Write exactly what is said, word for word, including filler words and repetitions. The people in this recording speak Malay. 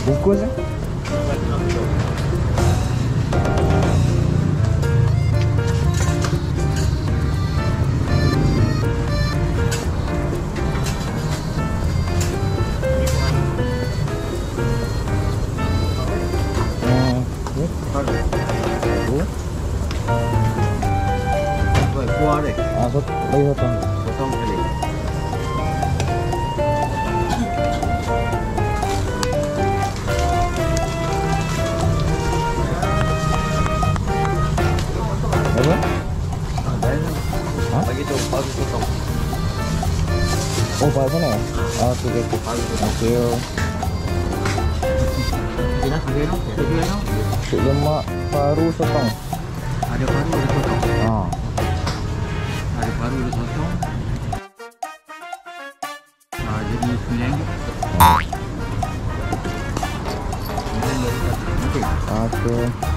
Bungkus eh? Kuah deh. Ah, sot, bagi sotong. Potong sekali. Apa? Hah? Bagi tu, baru potong. Oh, pada sana ya? Ah, oke, oke, oke. Baru potong. Oke, yo. Kita sudah no, sudah no. Cik lemak paru sotong. Ada paru, ada potong. Ah. Ada paru, ada potong. Ah, jadi sembilan ringgit. Ah. Sembilan ringgit. Okey. Oke.